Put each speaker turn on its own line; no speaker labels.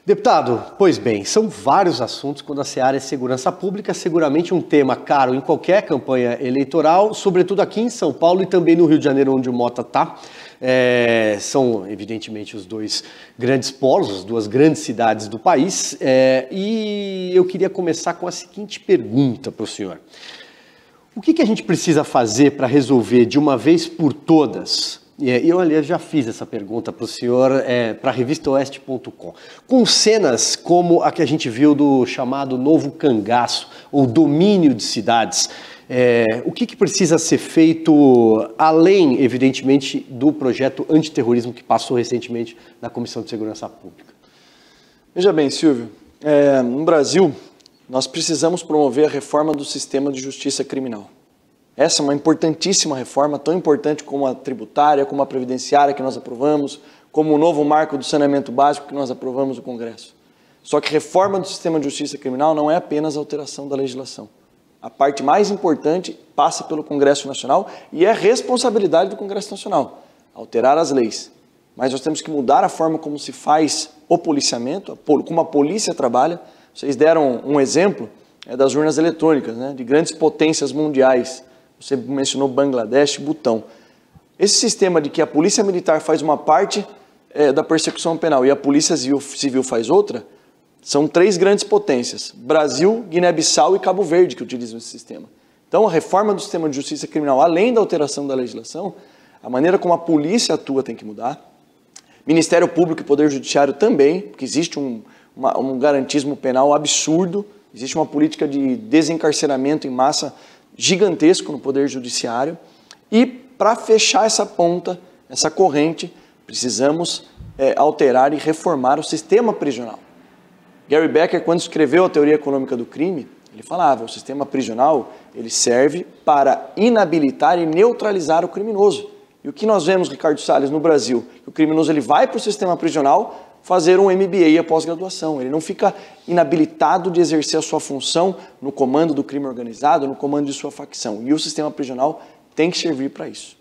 Deputado, pois bem, são vários assuntos quando a seara é segurança pública, seguramente um tema caro em qualquer campanha eleitoral, sobretudo aqui em São Paulo e também no Rio de Janeiro, onde o Mota está. São, evidentemente, os dois grandes polos, as duas grandes cidades do país. E eu queria começar com a seguinte pergunta para o senhor. O que a gente precisa fazer para resolver de uma vez por todas? Eu, aliás, já fiz essa pergunta para o senhor, para a revista Oeste.com. Com cenas como a que a gente viu do chamado novo cangaço, ou domínio de cidades, o que precisa ser feito, além, evidentemente, do projeto antiterrorismo que passou recentemente na Comissão de Segurança Pública?
Veja bem, Silvio, no Brasil, nós precisamos promover a reforma do sistema de justiça criminal. Essa é uma importantíssima reforma, tão importante como a tributária, como a previdenciária que nós aprovamos, como o novo marco do saneamento básico que nós aprovamos no Congresso. Só que reforma do sistema de justiça criminal não é apenas alteração da legislação. A parte mais importante passa pelo Congresso Nacional e é responsabilidade do Congresso Nacional, alterar as leis. Mas nós temos que mudar a forma como se faz o policiamento, como a polícia trabalha. Vocês deram um exemplo das urnas eletrônicas, né, de grandes potências mundiais. Você mencionou Bangladesh, Butão. Esse sistema de que a polícia militar faz uma parte da persecução penal e a polícia civil faz outra, são três grandes potências, Brasil, Guiné-Bissau e Cabo Verde, que utilizam esse sistema. Então, a reforma do sistema de justiça criminal, além da alteração da legislação, a maneira como a polícia atua tem que mudar, Ministério Público e Poder Judiciário também, porque existe um garantismo penal absurdo, existe uma política de desencarceramento em massa gigantesco no Poder Judiciário, e para fechar essa ponta, essa corrente, precisamos alterar e reformar o sistema prisional. Gary Becker, quando escreveu a Teoria Econômica do Crime, ele falava, o sistema prisional ele serve para inabilitar e neutralizar o criminoso. E o que nós vemos, Ricardo Salles, no Brasil, o criminoso ele vai para o sistema prisional fazer um MBA a pós-graduação. Ele não fica inabilitado de exercer a sua função no comando do crime organizado, no comando de sua facção. E o sistema prisional tem que servir para isso.